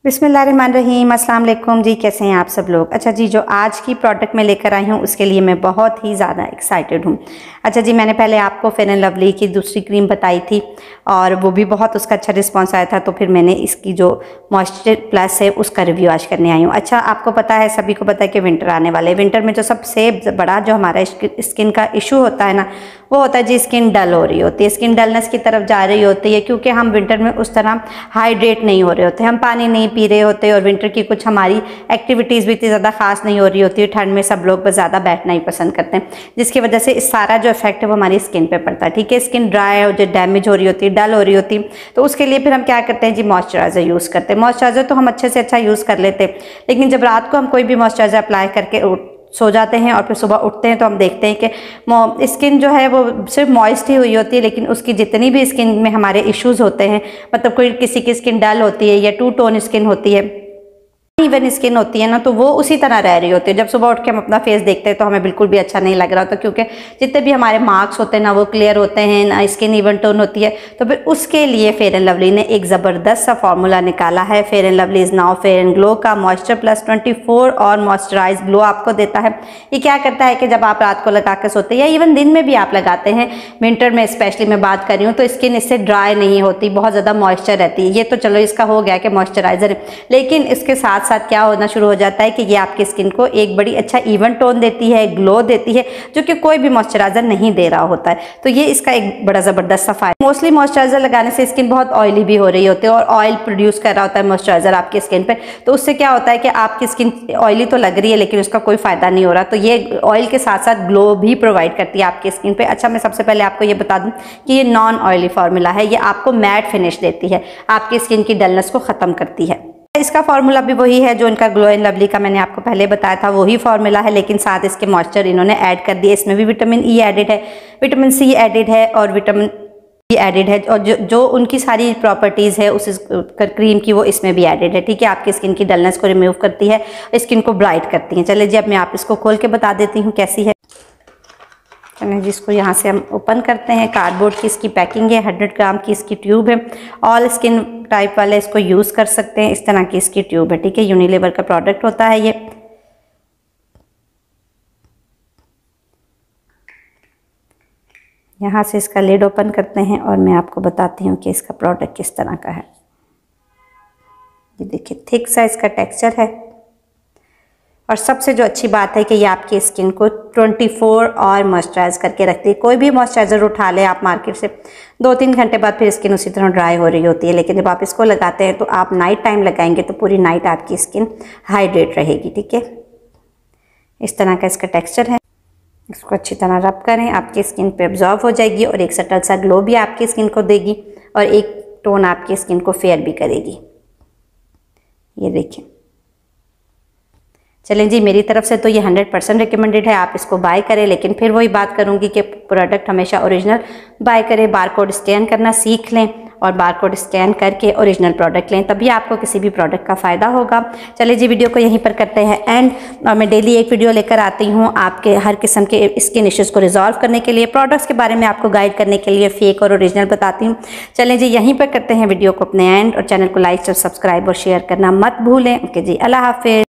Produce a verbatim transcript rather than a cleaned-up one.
बिस्मिल्लाहिर्रहमानिर्रहीम, अस्सलाम वालेकुम जी। कैसे हैं आप सब लोग। अच्छा जी, जो आज की प्रोडक्ट मैं लेकर आई हूँ उसके लिए मैं बहुत ही ज़्यादा एक्साइटेड हूँ। अच्छा जी, मैंने पहले आपको फेयर एंड लवली की दूसरी क्रीम बताई थी और वो भी बहुत उसका अच्छा रिस्पांस आया था, तो फिर मैंने इसकी जो मॉइस्चर प्लस है उसका रिव्यू आज करने आई हूँ। अच्छा, आपको पता है, सभी को पता है कि विंटर आने वाले है। विंटर में जो सबसे बड़ा जो हमारा स्किन का इशू होता है ना, वो होता है जी स्किन डल हो रही होती है, स्किन डलनेस की तरफ जा रही होती है, क्योंकि हम विंटर में उस तरह हाइड्रेट नहीं हो रहे होते, हम पानी नहीं पी रहे होते और विंटर की कुछ हमारी एक्टिविटीज़ भी इतनी ज़्यादा खास नहीं हो रही होती है। ठंड में सब लोग बस ज़्यादा बैठना ही पसंद करते हैं, जिसकी वजह से इस सारा जो इफेक्ट है वो हमारी स्किन पे पड़ता है। ठीक है, स्किन ड्राई और जो डैमेज हो रही होती है, डल हो रही होती है, तो उसके लिए फिर हम क्या करते हैं जी, मॉइस्चराइजर यूज़ करते हैं। मॉइस्चराइजर तो हम अच्छे से अच्छा यूज़ कर लेते हैं, लेकिन जब रात को हम कोई भी मॉइस्चराइजर अप्लाई करके सो जाते हैं और फिर सुबह उठते हैं तो हम देखते हैं कि स्किन जो है वो सिर्फ मॉइस्ट ही हुई होती है, लेकिन उसकी जितनी भी स्किन में हमारे इश्यूज़ होते हैं, मतलब कोई किसी की स्किन डल होती है या टू टोन स्किन होती है, इवन स्किन होती है ना, तो वो उसी तरह रह रही होती है। जब सुबह उठ के हम अपना फेस देखते हैं तो हमें बिल्कुल भी अच्छा नहीं लग रहा होता, क्योंकि जितने भी हमारे मार्क्स होते हैं ना वो क्लियर होते हैं ना, स्किन इवन टोन होती है। तो फिर उसके लिए फेयर एंड लवली ने एक ज़बरदस्त सा फॉर्मूला निकाला है। Fair and lovely is now fair and glow का मॉइस्चर प्लस ट्वेंटी फोर और मॉइस्चराइज ग्लो आपको देता है। ये क्या करता है कि जब आप रात को लगा के सोते हैं या इवन दिन में भी आप लगाते हैं, विंटर में स्पेशली मैं बात कर रही हूँ, तो स्किन इससे ड्राई नहीं होती, बहुत ज़्यादा मॉइस्चर रहती है। ये तो चलो इसका हो गया कि मॉइस्चराइजर है, लेकिन इसके साथ साथ क्या होना शुरू हो जाता है कि ये आपकी स्किन को एक बड़ी अच्छा इवन टोन देती है, ग्लो देती है, जो कि कोई भी मॉइस्चराइजर नहीं दे रहा होता है। तो ये इसका एक बड़ा ज़बरदस्त सा फायदा। मोस्टली मॉइस्चराइजर लगाने से स्किन बहुत ऑयली भी हो रही होती है और ऑयल प्रोड्यूस कर रहा होता है मॉइस्चराइजर आपकी स्किन पे, तो उससे क्या होता है कि आपकी स्किन ऑयली तो लग रही है लेकिन उसका कोई फायदा नहीं हो रहा। तो ये ऑयल के साथ साथ ग्लो भी प्रोवाइड करती है आपकी स्किन पे। अच्छा, मैं सबसे पहले आपको ये बता दूं कि ये नॉन ऑयली फार्मूला है, ये आपको मैट फिनिश देती है, आपकी स्किन की डलनेस को खत्म करती है। इसका फार्मूला भी वही है जो इनका ग्लो एंड लवली का मैंने आपको पहले बताया था, वही फार्मूला है, लेकिन साथ इसके मॉइस्चर इन्होंने ऐड कर दिए। इसमें भी विटामिन ई एडेड है, विटामिन सी एडेड है और विटामिन ई एडेड है, और जो जो उनकी सारी प्रॉपर्टीज़ है उस क्रीम की वो इसमें भी एडेड है। ठीक है, आपकी स्किन की डलनेस को रिमूव करती है, स्किन को ब्राइट करती है। चलिए जी, अब मैं आप इसको खोल के बता देती हूँ कैसी है। जिसको यहाँ से हम ओपन करते हैं, कार्डबोर्ड की इसकी पैकिंग है, हंड्रेड ग्राम की इसकी ट्यूब है। ऑल स्किन टाइप वाले इसको यूज़ कर सकते हैं, इस तरह की इसकी ट्यूब है। ठीक है, यूनिलीवर का प्रोडक्ट होता है ये। यहाँ से इसका लिड ओपन करते हैं और मैं आपको बताती हूँ कि इसका प्रोडक्ट किस तरह का है। ये देखिए, थिक सा इसका टेक्सचर है, और सबसे जो अच्छी बात है कि ये आपकी स्किन को चौबीस और मॉइस्चराइज करके रखती है। कोई भी मॉइस्चराइजर उठा ले आप मार्केट से, दो तीन घंटे बाद फिर स्किन उसी तरह ड्राई हो रही होती है, लेकिन जब आप इसको लगाते हैं तो आप नाइट टाइम लगाएंगे तो पूरी नाइट आपकी स्किन हाइड्रेट रहेगी। ठीक है, इस तरह का इसका टेक्सचर है। इसको अच्छी तरह रब करें, आपकी स्किन पे एब्जॉर्ब हो जाएगी और एक सटल सा ग्लो भी आपकी स्किन को देगी और एक टोन आपकी स्किन को फेयर भी करेगी। ये देखिए, चलें जी, मेरी तरफ से तो ये हंड्रेड परसेंट रिकमेंडेड है, आप इसको बाय करें। लेकिन फिर वही बात करूंगी कि प्रोडक्ट हमेशा ओरिजिनल बाय करें, बारकोड स्कैन करना सीख लें और बारकोड स्कैन करके ओरिजिनल प्रोडक्ट लें, तभी आपको किसी भी प्रोडक्ट का फ़ायदा होगा। चलिए जी, वीडियो को यहीं पर करते हैं एंड। और मैं डेली एक वीडियो लेकर आती हूँ आपके हर किस्म के स्किन इश्यूज़ को रिजॉल्व करने के लिए, प्रोडक्ट्स के बारे में आपको गाइड करने के लिए, फेक और ओरिजिनल बताती हूँ। चलें जी, यहीं पर करते हैं वीडियो को अपने एंड, और चैनल को लाइक और सब्सक्राइब और शेयर करना मत भूलें। ओके जी, अल्लाह हाफिज़।